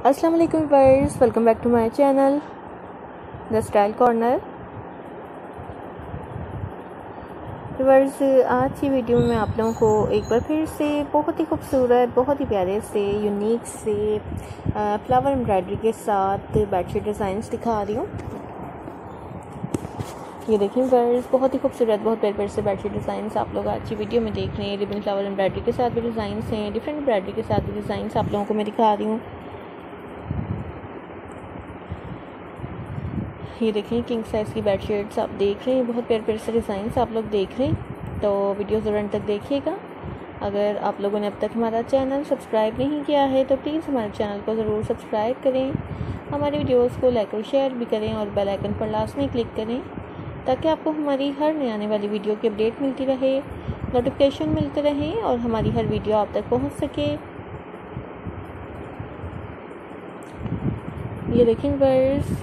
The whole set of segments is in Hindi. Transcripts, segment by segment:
अस्सलाम वालेकुम viewers, welcome back to my channel the style corner. Viewers, आज की वीडियो में आप लोगों को एक बार फिर से बहुत ही खूबसूरत, बहुत ही प्यारे से, यूनिक से फ्लावर एम्ब्रॉयडरी के साथ बेडशीट डिज़ाइंस दिखा रही हूँ। ये देखिए व्यूअर्स, बहुत ही खूबसूरत, बहुत प्यारे से बेडशीट डिज़ाइंस आप लोग आज की वीडियो में देख रहे हैं। रिबन फ्लावर एम्ब्रॉयडरी के साथ भी डिज़ाइंस हैं, डिफरेंट एम्ब्रॉयडरी के साथ भी डिज़ाइंस आप लोगों को मैं दिखा रही हूँ। ये देखें किंग साइज़ की बेडशीट्स आप देख रहे हैं, बहुत प्यारे से डिज़ाइंस आप लोग देख रहे हैं। तो वीडियो ज़रूर अंत तक देखिएगा। अगर आप लोगों ने अब तक हमारा चैनल सब्सक्राइब नहीं किया है तो प्लीज़ हमारे चैनल को ज़रूर सब्सक्राइब करें, हमारे वीडियोस को लाइक और शेयर भी करें और बेल आइकन पर लाजमी क्लिक करें ताकि आपको हमारी हर नई आने वाली वीडियो की अपडेट मिलती रहे, नोटिफिकेशन मिलते रहें और हमारी हर वीडियो आप तक पहुँच सके। ये देखें व्यूअर्स,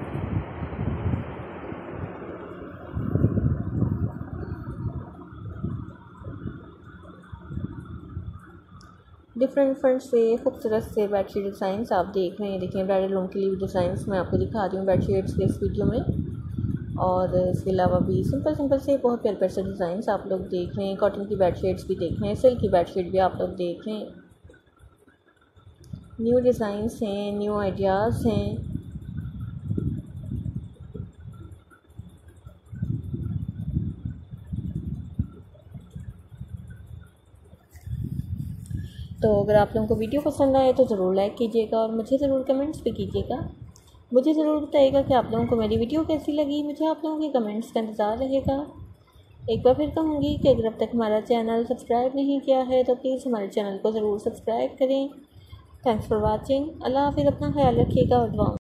डिफरेंट से खूबसूरत से बेडशीट डिज़ाइंस आप देख रहे हैं। देखिए ब्राइडल रूम के लिए डिज़ाइंस मैं आपको दिखा रही हूँ बेडशीट्स के इस वीडियो में। और इसके अलावा भी सिंपल से बहुत प्यारे से डिज़ाइंस आप लोग देख रहे हैं। कॉटन की बेडशीट्स भी देख रहे हैं, सिल्क की बेडशीट भी आप लोग देख रहे हैं। न्यू डिज़ाइंस हैं, न्यू आइडियाज़ हैं। तो अगर आप लोगों को वीडियो पसंद आए तो ज़रूर लाइक कीजिएगा और मुझे ज़रूर कमेंट्स भी कीजिएगा। मुझे ज़रूर बताइएगा कि आप लोगों को मेरी वीडियो कैसी लगी। मुझे आप लोगों के कमेंट्स का इंतज़ार रहेगा। एक बार फिर कहूँगी कि अगर अब तक हमारा चैनल सब्सक्राइब नहीं किया है तो प्लीज़ हमारे चैनल को ज़रूर सब्सक्राइब करें। Thanks for watching. अल्लाह हाफ़िज़। अपना ख्याल रखिएगा और दुआ